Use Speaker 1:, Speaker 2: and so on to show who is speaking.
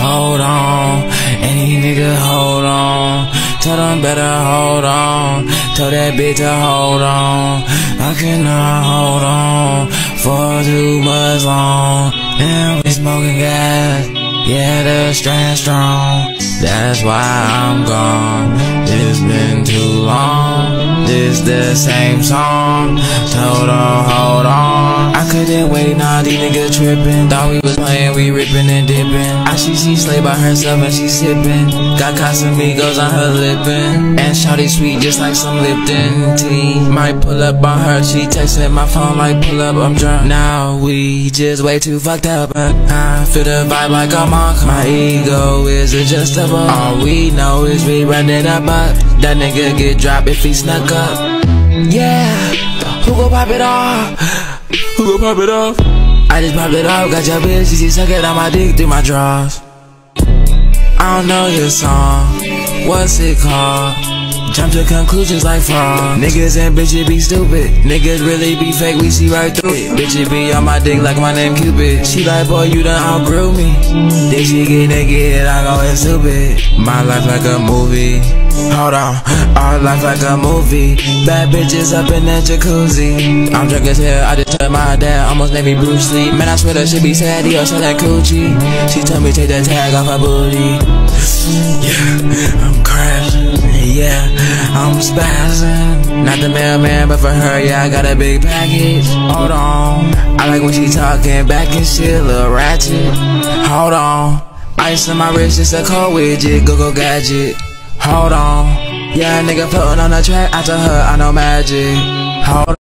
Speaker 1: hold on. Any nigga hold on. Tell them better hold on. Tell that bitch to hold on. I cannot hold on for too much long. And we smoking gas. Yeah, the strand strong. That's why I'm gone. It's been too long. This the same song. Told her hold on. I couldn't wait, nah, these niggas trippin'. Thought we was playing, we rippin' and dippin'. I see she slay by herself and she sippin'. Got Casamigos on her lippin'. And shawty sweet just like some Lipton tea. Might pull up on her, she textin' my phone like pull up, I'm drunk. Now we just way too fucked up, but I feel the vibe like a monk. My ego is adjustable. All we know is we running up. That nigga get dropped if he snuck up. Yeah, who gon' pop it off? Who gon' pop it off? I just popped it off, got your bitch, she suckin' on my dick through my drawers. I don't know your song, what's it called? Jump to conclusions like fraud. Niggas and bitches be stupid. Niggas really be fake, we see right through it. Bitches be on my dick like my name Cupid. She like, boy, you done outgrew me. Then she get naked, I go stupid. My life like a movie. Hold on, our life like a movie. Bad bitches up in that jacuzzi. I'm drunk as hell, I just told my dad, almost made me Bruce Lee. Man, I swear that shit be sad, he also that coochie. She told me take that tag off her booty. Yeah, I'm crashing. Yeah, I'm spazzing. Not the mailman, but for her, yeah, I got a big package. Hold on, I like when she talking back and shit, little ratchet. Hold on, ice on my wrist, it's a cold widget, go gadget. Hold on, yeah, nigga floating on the track, after her, I know magic. Hold on.